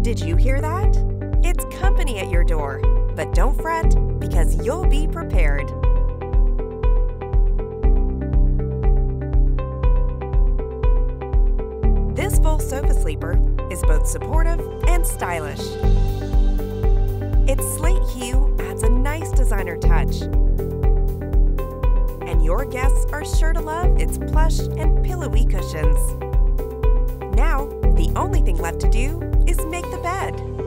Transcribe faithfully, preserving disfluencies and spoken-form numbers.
Did you hear that? It's company at your door. But don't fret, because you'll be prepared. This full sofa sleeper is both supportive and stylish. Its slate hue adds a nice designer touch. And your guests are sure to love its plush and pillowy cushions. Now, the only thing left to do is make the bed.